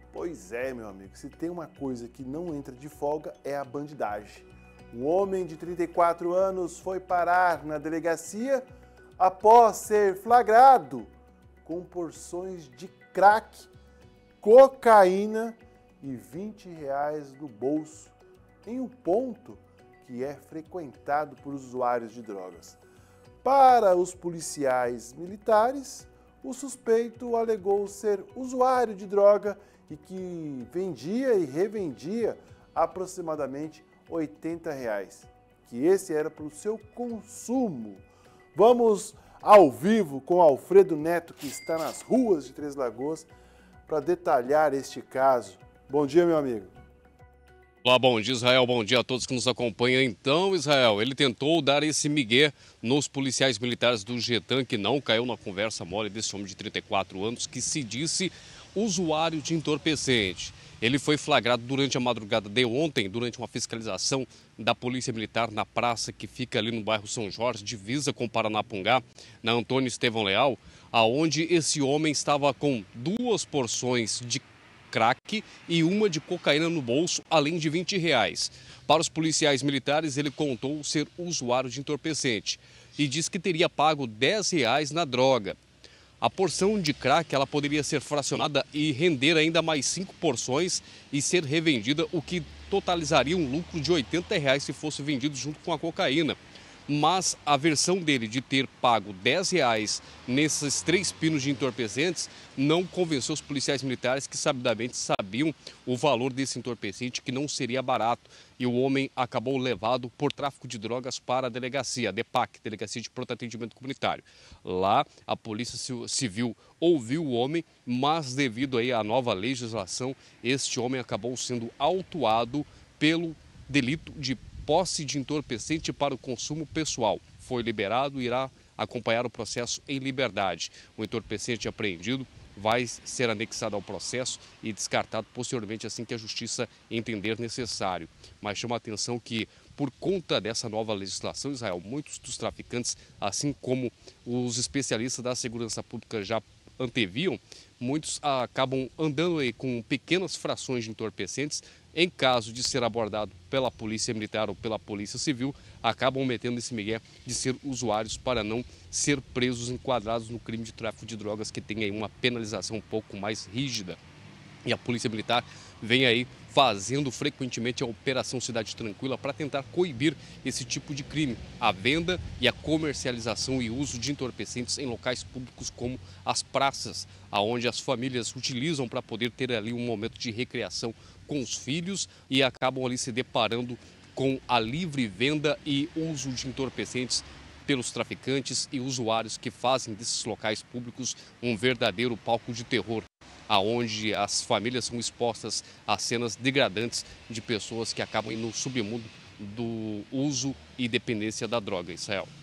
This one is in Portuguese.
Pois é, meu amigo, se tem uma coisa que não entra de folga é a bandidagem. Um homem de 34 anos foi parar na delegacia após ser flagrado com porções de crack, cocaína e R$ 20 no bolso, em um ponto que é frequentado por usuários de drogas. Para os policiais militares, o suspeito alegou ser usuário de droga e que vendia e revendia aproximadamente R$ 80, que esse era para o seu consumo. Vamos ao vivo com Alfredo Neto, que está nas ruas de Três Lagoas, para detalhar este caso. Bom dia, meu amigo. Olá, bom dia, Israel. Bom dia a todos que nos acompanham. Então, Israel, ele tentou dar esse migué nos policiais militares do Getã, que não caiu na conversa mole desse homem de 34 anos, que se disse usuário de entorpecente. Ele foi flagrado durante a madrugada de ontem, durante uma fiscalização da Polícia Militar na praça que fica ali no bairro São Jorge, divisa com Paranapungá, na Antônio Estevão Leal, aonde esse homem estava com 2 porções de crack e uma de cocaína no bolso, além de R$ 20. Para os policiais militares, ele contou ser usuário de entorpecente e diz que teria pago R$ 10 na droga. A porção de crack ela poderia ser fracionada e render ainda mais 5 porções e ser revendida, o que totalizaria um lucro de R$ 80 se fosse vendido junto com a cocaína. Mas a versão dele de ter pago R$ 10 nesses 3 pinos de entorpecentes não convenceu os policiais militares, que sabidamente sabiam o valor desse entorpecente, que não seria barato. E o homem acabou levado por tráfico de drogas para a delegacia, a DEPAC, Delegacia de Pronto Atendimento Comunitário. Lá, a Polícia Civil ouviu o homem, mas devido aí à nova legislação, este homem acabou sendo autuado pelo delito de posse de entorpecente para o consumo pessoal. Foi liberado e irá acompanhar o processo em liberdade. O entorpecente apreendido vai ser anexado ao processo e descartado posteriormente assim que a justiça entender necessário. Mas chama a atenção que, por conta dessa nova legislação, Israel, muitos dos traficantes, assim como os especialistas da segurança pública já anteviam, muitos acabam andando aí com pequenas frações de entorpecentes. Em caso de ser abordado pela Polícia Militar ou pela Polícia Civil, acabam metendo esse migué de ser usuários para não ser presos, enquadrados no crime de tráfico de drogas, que tem aí uma penalização um pouco mais rígida. E a Polícia Militar vem aí fazendo frequentemente a Operação Cidade Tranquila para tentar coibir esse tipo de crime, a venda e a comercialização e uso de entorpecentes em locais públicos como as praças, aonde as famílias utilizam para poder ter ali um momento de recreação com os filhos e acabam ali se deparando com a livre venda e uso de entorpecentes pelos traficantes e usuários, que fazem desses locais públicos um verdadeiro palco de terror, aonde as famílias são expostas a cenas degradantes de pessoas que acabam no submundo do uso e dependência da droga, Israel.